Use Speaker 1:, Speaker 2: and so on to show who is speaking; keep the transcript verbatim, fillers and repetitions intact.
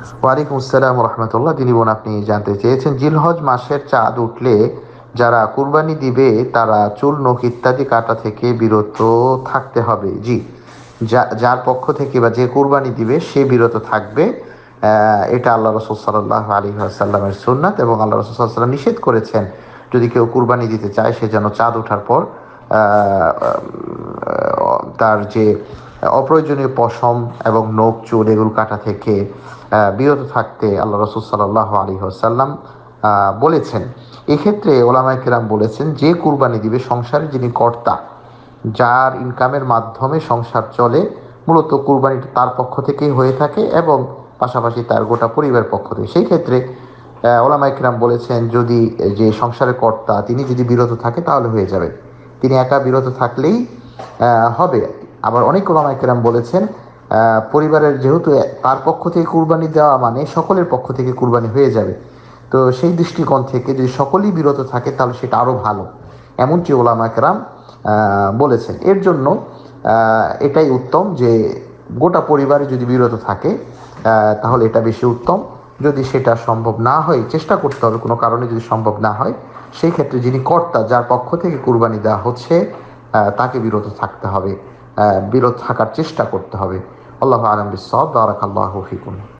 Speaker 1: ওয়ালাইকুম আসসালাম রহমতুল্লাহ। তিনি বোন, আপনি জানতে চেয়েছেন জিলহজ মাসের চাঁদ উঠলে যারা কুরবানি দিবে তারা চুল নখ ইত্যাদি কাটা থেকে বিরত থাকতে হবে। জি, যা যার পক্ষ থেকে বা যে কুরবানি দিবে সে বিরত থাকবে। আহ, এটা আল্লাহ রসুল সাল্লাহ আলী আসাল্লামের সুন্নাত, এবং আল্লাহ রসুল সাল্লাম নিষেধ করেছেন যদি কেউ কুরবানি দিতে চায় সে যেন চাঁদ ওঠার পর আহ, তার যে অপ্রয়োজনীয় পশম এবং নখ চুল এগুলো কাটা থেকে আহ, বিরত থাকতে আল্লাহ রসুল সাল্লাহ আলী আসাল্লাম বলেছেন। এক্ষেত্রে ওলামায়ে কেরাম বলেছেন যে কুরবানি দিবে সংসারের যিনি কর্তা, যার ইনকামের মাধ্যমে সংসার চলে, মূলত কুরবানিটা তার পক্ষ থেকেই হয়ে থাকে এবং পাশাপাশি তার গোটা পরিবারের পক্ষ থেকে। সেই ক্ষেত্রে আহ, ওলামায়ে কেরাম বলেছেন যদি যে সংসারের কর্তা তিনি যদি বিরত থাকে তাহলে হয়ে যাবে, তিনি একা বিরত থাকলেই আহ, হবে। আবার অনেক ওলামায়ে কেরাম বলেছেন আহ, পরিবারের যেহেতু তার পক্ষ থেকে কুরবানি দেওয়া মানে সকলের পক্ষ থেকে কুরবানি হয়ে যাবে, তো সেই দৃষ্টিকোণ থেকে যদি সকলেই বিরত থাকে তাহলে সেটা আরও ভালো, এমনটি ওলামায়ে কেরাম আহ, বলেছেন। এর জন্য আহ, এটাই উত্তম যে গোটা পরিবারে যদি বিরত থাকে আহ, তাহলে এটা বেশি উত্তম। যদি সেটা সম্ভব না হয় চেষ্টা করতে হবে, কোনো কারণে যদি সম্ভব না হয় সেই ক্ষেত্রে যিনি কর্তা, যার পক্ষ থেকে কুরবানি দেওয়া হচ্ছে আহ, তাকে বিরত থাকতে হবে, আহ, বিরত থাকার চেষ্টা করতে হবে। আল্লাহু আ'লাম বিস-সাওয়াব। বারাকাল্লাহু ফিকুম।